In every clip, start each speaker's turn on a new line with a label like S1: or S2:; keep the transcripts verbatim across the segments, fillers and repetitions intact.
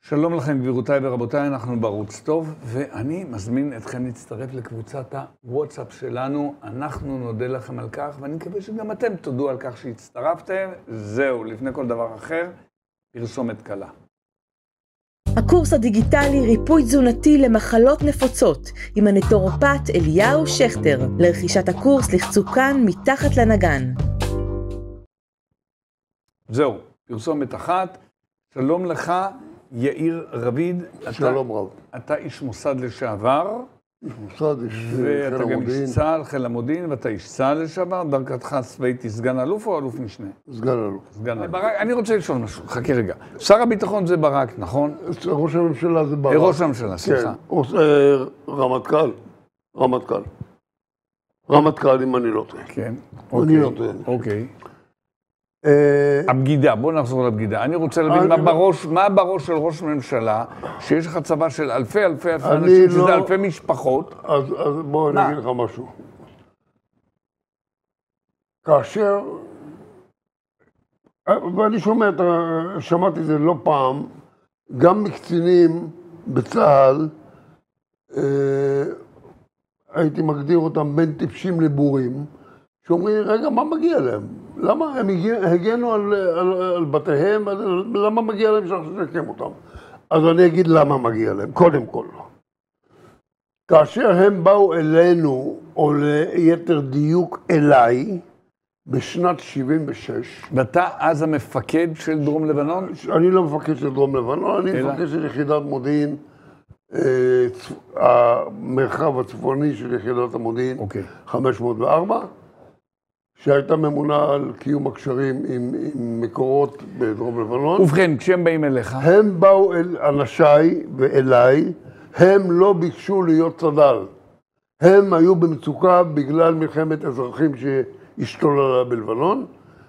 S1: שלום לכם גבירותיי ורבותיי, אנחנו בערוץ טוב, ואני מזמין אתכם להצטרף לקבוצת הוואטסאפ שלנו. אנחנו נודה לכם על כך, ואני מקווה שגם אתם תודו על כך שהצטרפתם. זהו, לפני כל דבר אחר, פרסומת קלה.
S2: הקורס הדיגיטלי ריפוי תזונתי למחלות נפוצות עם הנטורופט אליהו שכטר. לרכישת הקורס לחצו כאן מתחת לנגן.
S1: זהו, פרסומת אחת. שלום לך, יאיר רביד.
S3: שלום רב.
S1: אתה איש מוסד לשעבר.
S3: איש מוסד, איש חיל
S1: ואתה גם
S3: המודיעין.
S1: איש צה"ל, חיל המודיעין, ואתה איש צה"ל לשעבר. דרגתך הצבאית היא סגן אלוף או אלוף משנה?
S3: סגן אלוף.
S1: סגן אלוף. ברק, אני רוצה לשאול משהו, חכה רגע. שר הביטחון זה ברק, נכון?
S3: ראש הממשלה זה ברק.
S1: ראש הממשלה, סליחה.
S3: כן, אה, רמטכ"ל. רמטכ"ל. רמטכ"ל, אם אני לא טועה.
S1: כן.
S3: אני לא טועה.
S1: אוקיי.
S3: אה,
S1: הבגידה, בוא נחזור לבגידה. אני רוצה להבין מה בראש, מה בראש של ראש ממשלה, שיש לך צבא של אלפי אלפי אלפי
S3: אני
S1: אנשים, שזה
S3: לא-
S1: אלפי משפחות.
S3: אז אז בוא אני
S1: מה?
S3: אגיד לך משהו. כאשר, אה, ואני שומע, את ה- שמעתי את זה לא פעם, גם מקצינים בצה"ל, אה, הייתי מגדיר אותם בין טיפשים לבורים, שאומרים, רגע, מה מגיע להם? למה הם הגיע- הגנו על, על, על בתיהם? למה מגיע להם שאנחנו נשקם אותם? אז אני אגיד למה מגיע להם, קודם כל. כאשר הם באו אלינו, או ליתר דיוק אליי, בשנת שבעים ושש,
S1: ואתה אז המפקד של דרום לבנון?
S3: אני לא מפקד של דרום לבנון, אני
S1: אלא?
S3: מפקד של יחידת מודיעין, אה, צ- המרחב הצפוני של יחידת המודיעין,
S1: אוקיי.
S3: חמש מאות וארבע, שהייתה ממונה על קיום הקשרים עם, עם מקורות בדרום לבנון.
S1: ובכן, כשהם באים אליך,
S3: הם באו אל אנשיי ואליי, הם לא ביקשו להיות צד"ל. הם היו במצוקה בגלל מלחמת אזרחים שהשתוללה בלבנון.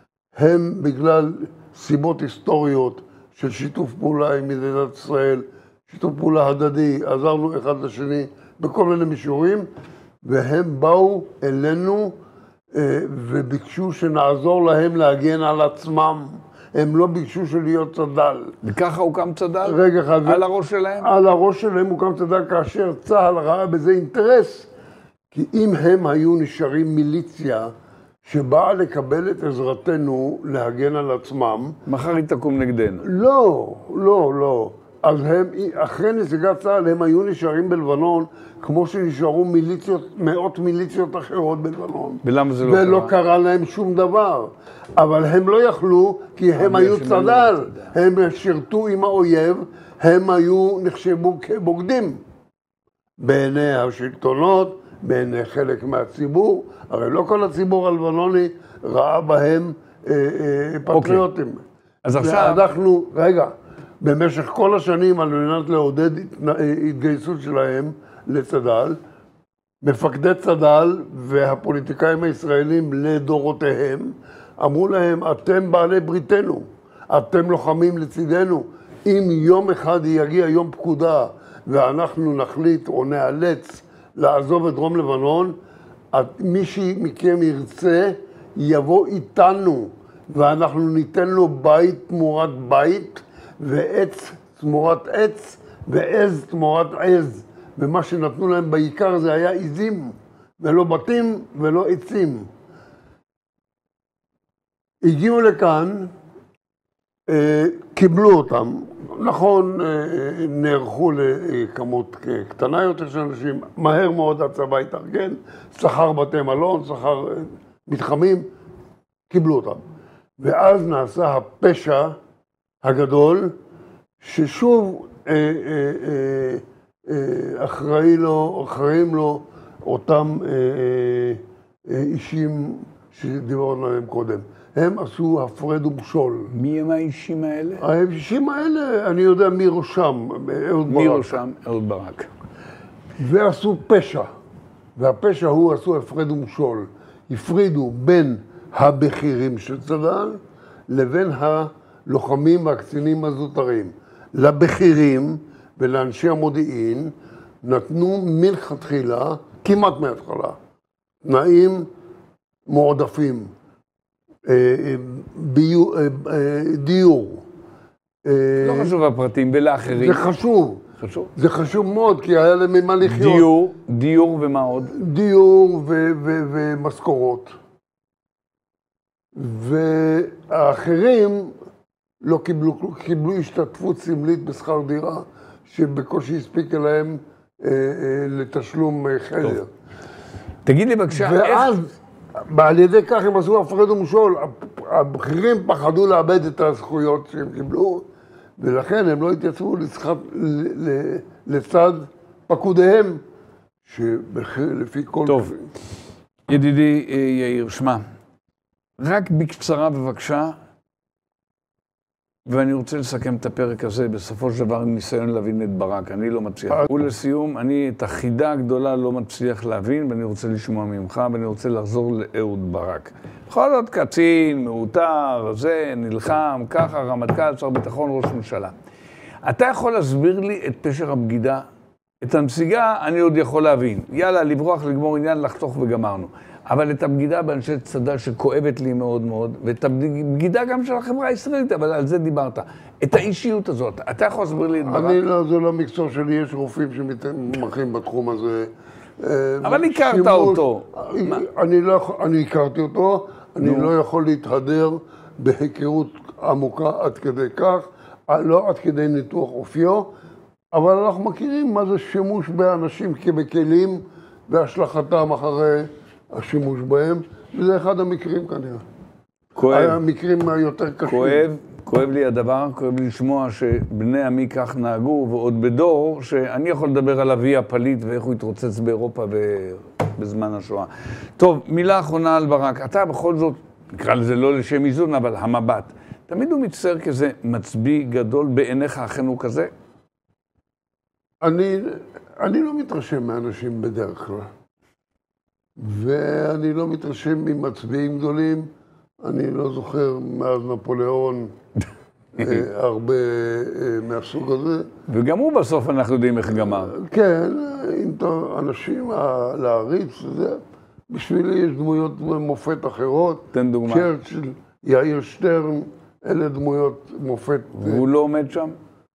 S3: הם בגלל סיבות היסטוריות של שיתוף פעולה עם מדינת ישראל, שיתוף פעולה הדדי, עזרנו אחד לשני בכל מיני מישורים, והם באו אלינו אה, וביקשו שנעזור להם להגן על עצמם. הם לא ביקשו שלהיות צד"ל.
S1: וככה הוקם צד"ל?
S3: רגע אחד.
S1: על הראש שלהם?
S3: על הראש שלהם הוקם צד"ל כאשר צה"ל ראה בזה אינטרס. כי אם הם היו נשארים מיליציה שבאה לקבל את עזרתנו להגן על עצמם,
S1: מחר היא תקום נגדנו.
S3: לא, לא, לא. אז הם, אחרי נסיגת צה"ל, הם היו נשארים בלבנון, כמו שנשארו מיליציות, מאות מיליציות אחרות בלבנון.
S1: ולמה זה לא
S3: ולא
S1: קרה?
S3: קרה להם שום דבר. אבל הם לא יכלו, כי הם היו
S1: שהם היו
S3: צד"ל.
S1: צד"ל.
S3: הם שירתו עם האויב, הם היו נחשבו כבוגדים. בעיני השלטונות, בעיני חלק מהציבור, הרי לא כל הציבור הלבנוני ראה בהם אה, אה, פטריוטים.
S1: אז עכשיו-
S3: אנחנו, רגע, במשך כל השנים, על מנת לעודד התנ- התגייסות שלהם לצד"ל, מפקדי צד"ל והפוליטיקאים הישראלים לדורותיהם, אמרו להם, אתם בעלי בריתנו, אתם לוחמים לצידנו. אם יום אחד יגיע יום פקודה ואנחנו נחליט או נאלץ לעזוב את דרום לבנון, מי מכם ירצה יבוא איתנו, ואנחנו ניתן לו בית תמורת בית, ועץ תמורת עץ, ועז תמורת עז. ומה שנתנו להם בעיקר זה היה עזים, ולא בתים ולא עצים. הגיעו לכאן, אה, קיבלו אותם. נכון, אה, נערכו לכמות קטנה יותר של אנשים, מהר מאוד הצבא התארגן, שכר בתי מלון, שכר אה, מתחמים, קיבלו אותם. ואז נעשה הפשע הגדול, ששוב אה, אה, אה, אה, אחראי לו, אחראים לו אותם אה, אה, אישים שדיברנו עליהם קודם. הם עשו הפרד ומשול.
S1: מי הם האישים האלה?
S3: האישים האלה, אני יודע מי ראשם, אהוד
S1: מי
S3: ברק.
S1: ראשם? אהוד ברק.
S3: ועשו פשע, והפשע הוא עשו הפרד ומשול. הפרידו בין הבכירים של צד"ל לבין הלוחמים והקצינים הזוטרים. לבכירים ולאנשי המודיעין נתנו מלכתחילה, כמעט מההתחלה, תנאים מועדפים, דיור,
S1: לא חשוב הפרטים, ולאחרים.
S3: זה חשוב.
S1: חשוב.
S3: זה חשוב מאוד, כי היה להם ממה לחיות.
S1: דיור, דיור ומה עוד?
S3: דיור ו- ו- ומשכורות. והאחרים לא קיבלו, קיבלו השתתפות סמלית בשכר דירה, שבקושי הספיקה להם אה, אה, לתשלום חדר. טוב.
S1: תגיד לי בבקשה,
S3: ואז, איך... על ידי כך הם עשו הפרד ומשול, הבכירים פחדו לאבד את הזכויות שהם קיבלו, ולכן הם לא התייצבו לצחת, ל, ל, לצד פקודיהם, שלפי כל...
S1: טוב, ידידי יאיר, שמע, רק בקצרה בבקשה, ואני רוצה לסכם את הפרק הזה, בסופו של דבר עם ניסיון להבין את ברק, אני לא מצליח. ולסיום, אני את החידה הגדולה לא מצליח להבין, ואני רוצה לשמוע ממך, ואני רוצה לחזור לאהוד ברק. בכל זאת קצין, מעוטר, זה, נלחם, ככה, רמטכ"ל, שר ביטחון, ראש ממשלה. אתה יכול להסביר לי את פשר הבגידה? את הנסיגה אני עוד יכול להבין. יאללה, לברוח, לגמור עניין, לחתוך וגמרנו. אבל את הבגידה באנשי צד"ל שכואבת לי מאוד מאוד, ואת הבגידה גם של החברה הישראלית, אבל על זה דיברת. את האישיות הזאת, אתה יכול להסביר לי את ברק?
S3: אני לא, זה לא מקצוע שלי, יש רופאים שמתמחים בתחום הזה.
S1: אבל הכרת אותו.
S3: אני לא, אני הכרתי אותו, אני לא יכול להתהדר בהיכרות עמוקה עד כדי כך, לא עד כדי ניתוח אופיו, אבל אנחנו מכירים מה זה שימוש באנשים כבכלים והשלכתם אחרי השימוש בהם, וזה אחד המקרים כנראה.
S1: כואב.
S3: המקרים היותר קשים.
S1: כואב, כואב לי הדבר, כואב לי לשמוע שבני עמי כך נהגו, ועוד בדור שאני יכול לדבר על אבי הפליט ואיך הוא התרוצץ באירופה בזמן השואה. טוב, מילה אחרונה על ברק. אתה בכל זאת, נקרא לזה לא לשם איזון, אבל המבט. תמיד הוא מצטער כזה מצביא גדול בעיניך, אכן הוא כזה?
S3: אני, אני לא מתרשם מאנשים בדרך כלל. ואני לא מתרשם ממצביעים גדולים. אני לא זוכר מאז נפוליאון הרבה מהסוג הזה.
S1: וגם הוא בסוף אנחנו יודעים איך גמר.
S3: כן, אם אנשים להריץ, זה, בשבילי יש דמויות מופת אחרות.
S1: תן דוגמה.
S3: צ'רצ'יל, יאיר שטרן, אלה דמויות מופת.
S1: והוא לא עומד שם?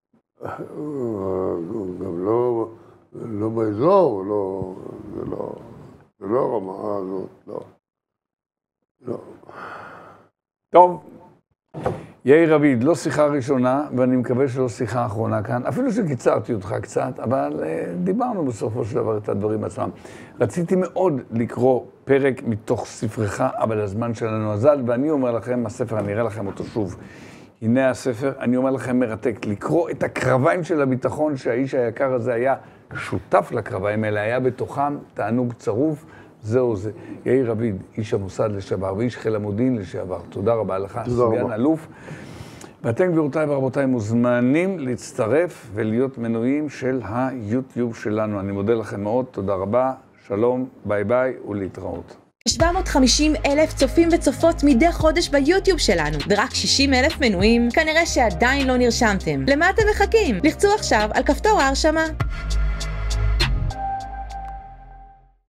S3: גם לא, לא באזור, לא, זה לא, זה לא הרמה הזאת, לא. לא.
S1: טוב, יאיר רביד, לא שיחה ראשונה, ואני מקווה שלא שיחה אחרונה כאן, אפילו שקיצרתי אותך קצת, אבל uh, דיברנו בסופו של דבר את הדברים עצמם. רציתי מאוד לקרוא פרק מתוך ספרך, אבל הזמן שלנו אזל, ואני אומר לכם, הספר, אני אראה לכם אותו שוב. הנה הספר, אני אומר לכם מרתק, לקרוא את הקרביים של הביטחון, שהאיש היקר הזה היה שותף לקרביים האלה, היה בתוכם תענוג צרוף, זהו זה. יאיר רביד, איש המוסד לשעבר ואיש חיל המודיעין לשעבר. תודה רבה לך, סגן אלוף. ואתם גבירותיי ורבותיי מוזמנים להצטרף ולהיות מנויים של היוטיוב שלנו. אני מודה לכם מאוד, תודה רבה, שלום, ביי ביי ולהתראות.
S2: שבע מאות וחמישים אלף צופים וצופות מדי חודש ביוטיוב שלנו, ורק שישים אלף מנויים, כנראה שעדיין לא נרשמתם. למה אתם מחכים? לחצו עכשיו על כפתור ההרשמה.